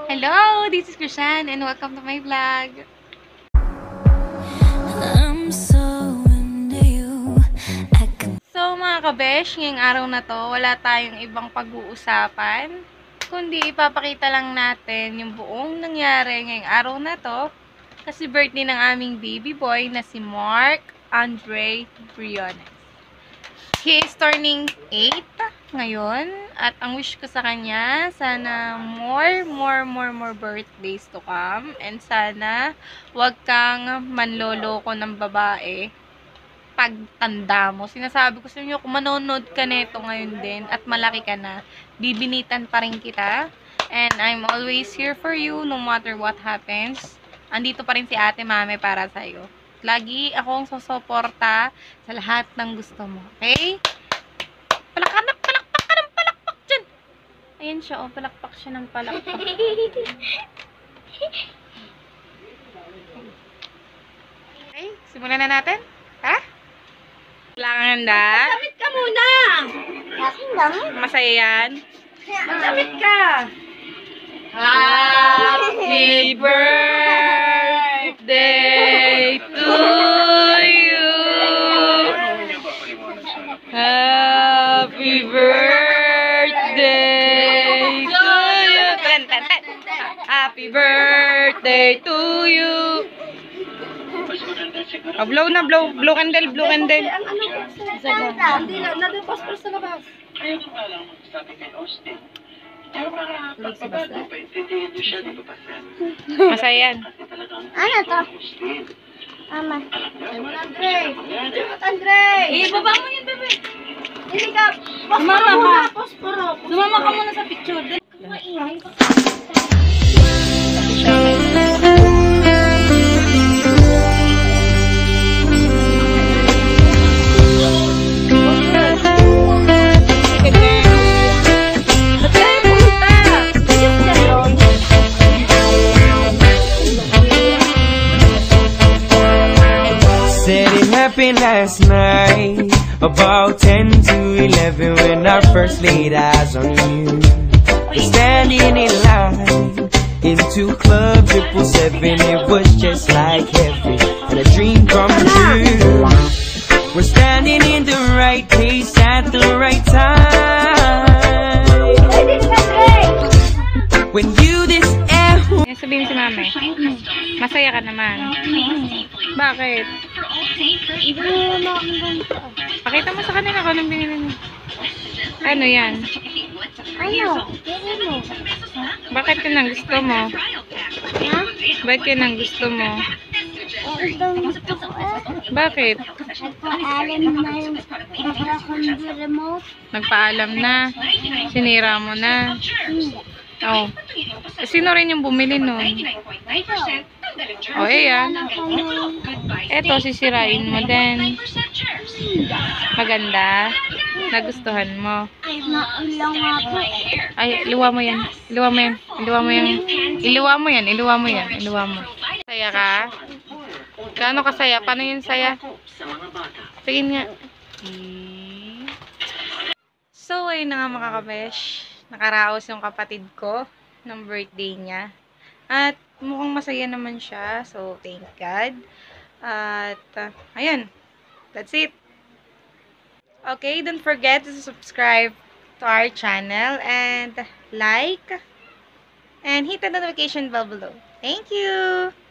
Hello, this is Krishan and welcome to my vlog. So mga kabesh, ngayong araw na to, wala tayong ibang pag-uusapan, kundi ipapakita lang natin yung buong nangyari ngayong araw na to, kasi birthday ng aming baby boy na si Mark Andre Briones. He is turning 8 ngayon at ang wish ko sa kanya, sana more birthdays to come and sana wag kang manloloko ng babae pagtanda mo. Sinasabi ko sa inyo, kung manonood ka neto ngayon din at malaki ka na, bibinitan pa rin kita and I'm always here for you no matter what happens. Andito pa rin si Ate Mame para sa'yo. Lagi akong susuporta sa lahat ng gusto mo. Okay? Palakpak ka ng palakpak dyan. Ayan siya, oh. Palakpak siya ng palakpak. Okay, simulan na natin. Ha? Kailangan handa. Magdamit ka muna! Masaya yan. Magdamit ka! Happy birthday to you. Happy birthday to you. Happy birthday to you. Oh, blow na, blow candle, blow candle. Ang ano? Hindi na, nadupas pa sa labas. Ayaw ko nga lang sabi kay Austin. Pero para pagpapado, paintindihan niyo siya, di ba pa friend? Masaya yan. Kasi talagang Ano to? Austin. Ama. Alam niyo, Ay mo na, Andre! Jumot, Andre! Baba mo yun, bebe. Hindi ka! Sumama ka. Posporo! Sumama ka muna sa picture. Last night, about 10 to 11, when I first laid eyes on you. We're standing in line into Club 777. It was just like heaven and a dream come true. We're standing in the right place at the right time. When you this air. Sabihin si Mami, masaya ka naman. Bakit? Pakita mo sa kanila kung anong binili mo. Ano yan? Ano? Bakit yun ang gusto mo? Ha? Bakit yun ang gusto mo? Itong gusto ko Bakit? nagpaalam na yung computer remote. Nagpaalam na. Sinira mo na. Oh. Sino rin yung bumili nun? Oh, yan. Eto, sisirain mo din. Maganda. Nagustuhan mo. Naulang nga po. Ay, iliwa mo yan. Iliwa mo yan. Iliwa mo yan. Iliwa mo yan. Iliwa mo yan. Iliwa mo. Saya ka? Gaano ka saya? Paano yun saya? Tingin nga. So, ayun na nga mga kabesh. Nakaraos yung kapatid ko ng birthday niya. At mukhang masaya naman siya. So, thank God. At, ayun. That's it. Okay, don't forget to subscribe to our channel and like and hit the notification bell below. Thank you!